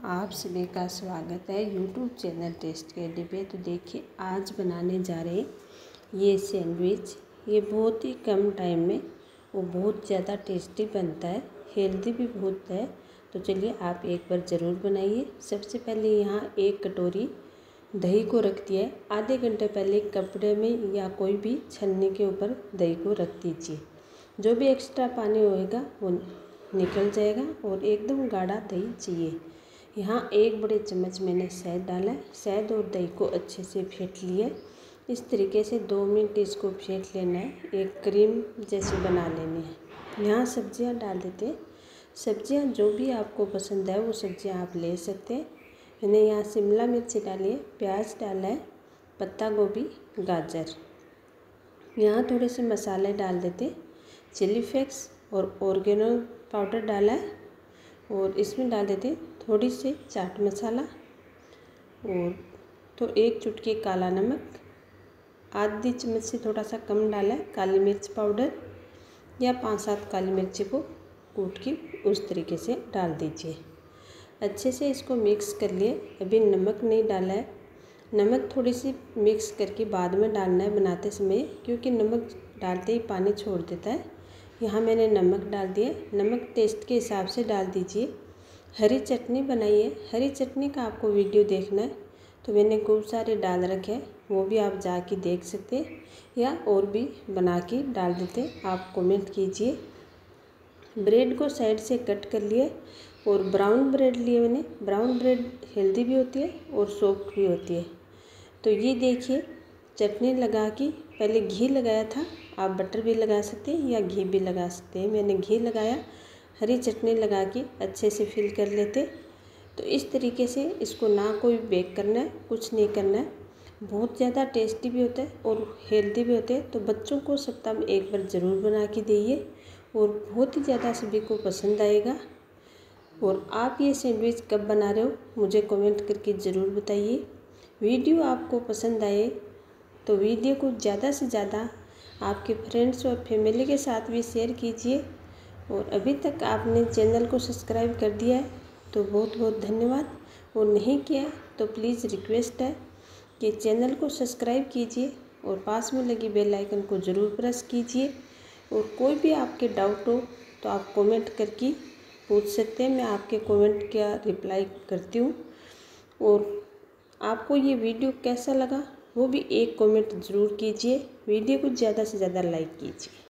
आप सभी का स्वागत है यूट्यूब चैनल टेस्ट के डिब्बे। तो देखिए आज बनाने जा रहे हैं ये सैंडविच। ये बहुत ही कम टाइम में वो बहुत ज़्यादा टेस्टी बनता है, हेल्दी भी बहुत है। तो चलिए आप एक बार ज़रूर बनाइए। सबसे पहले यहाँ 1 कटोरी दही को रख दिया है। आधे घंटे पहले कपड़े में या कोई भी छन्नी के ऊपर दही को रख दीजिए। जो भी एक्स्ट्रा पानी होएगा वो निकल जाएगा और एकदम गाढ़ा दही चाहिए। यहाँ 1 बड़े चम्मच मैंने शहद डाला है। शहद और दही को अच्छे से फेंट लिया। इस तरीके से 2 मिनट इसको फेंट लेना है, एक क्रीम जैसी बना लेनी है। यहाँ सब्जियाँ डाल देते हैं। सब्जियाँ जो भी आपको पसंद है वो सब्जियाँ आप ले सकते हैं। मैंने यहाँ शिमला मिर्च डाली है, प्याज डाला है, पत्ता गोभी, गाजर। यहाँ थोड़े से मसाले डाल देते हैं। चिली फ्लेक्स और ऑर्गेनो पाउडर डाला है और इसमें डाल देते हैं थोड़ी सी चाट मसाला और तो 1 चुटकी काला नमक, आधी चम्मच से थोड़ा सा कम डाला है काली मिर्च पाउडर या 5-7 काली मिर्ची को कूट के उस तरीके से डाल दीजिए। अच्छे से इसको मिक्स कर लिए। अभी नमक नहीं डाला है, नमक थोड़ी सी मिक्स करके बाद में डालना है बनाते समय, क्योंकि नमक डालते ही पानी छोड़ देता है। यहाँ मैंने नमक डाल दिया। नमक टेस्ट के हिसाब से डाल दीजिए। हरी चटनी बनाई है, हरी चटनी का आपको वीडियो देखना है तो मैंने खूब सारे डाल रखे हैं, वो भी आप जाके देख सकते हैं या और भी बना के डाल देते। आप कमेंट कीजिए। ब्रेड को साइड से कट कर लिए और ब्राउन ब्रेड लिए मैंने। ब्राउन ब्रेड हेल्दी भी होती है और सॉफ्ट भी होती है। तो ये देखिए चटनी लगा के पहले घी लगाया था, आप बटर भी लगा सकते हैं या घी भी लगा सकते हैं। मैंने घी लगाया, हरी चटनी लगा के अच्छे से फिल कर लेते। तो इस तरीके से इसको ना कोई बेक करना है, कुछ नहीं करना है। बहुत ज़्यादा टेस्टी भी होता है और हेल्दी भी होते हैं। तो बच्चों को सप्ताह में 1 बार ज़रूर बना के दीजिए और बहुत ही ज़्यादा सभी को पसंद आएगा। और आप ये सैंडविच कब बना रहे हो मुझे कमेंट करके ज़रूर बताइए। वीडियो आपको पसंद आए तो वीडियो को ज़्यादा से ज़्यादा आपके फ्रेंड्स और फैमिली के साथ भी शेयर कीजिए। और अभी तक आपने चैनल को सब्सक्राइब कर दिया है तो बहुत बहुत धन्यवाद, और नहीं किया तो प्लीज़ रिक्वेस्ट है कि चैनल को सब्सक्राइब कीजिए और पास में लगी बेल आइकन को ज़रूर प्रेस कीजिए। और कोई भी आपके डाउट हो तो आप कमेंट करके पूछ सकते हैं, मैं आपके कमेंट का रिप्लाई करती हूँ। और आपको ये वीडियो कैसा लगा वो भी एक कमेंट ज़रूर कीजिए। वीडियो को ज़्यादा से ज़्यादा लाइक कीजिए।